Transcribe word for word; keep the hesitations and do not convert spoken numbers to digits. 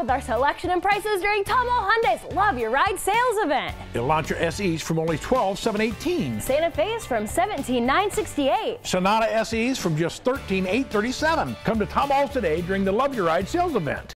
with our selection and prices during Tom Ahls Hyundai's Love Your Ride sales event. Elantra S Es from only twelve thousand seven hundred eighteen dollars. Santa Fe's from seventeen thousand nine hundred sixty-eight dollars. Sonata S Es from just thirteen thousand eight hundred thirty-seven dollars. Come to Tom Ahls today during the Love Your Ride sales event.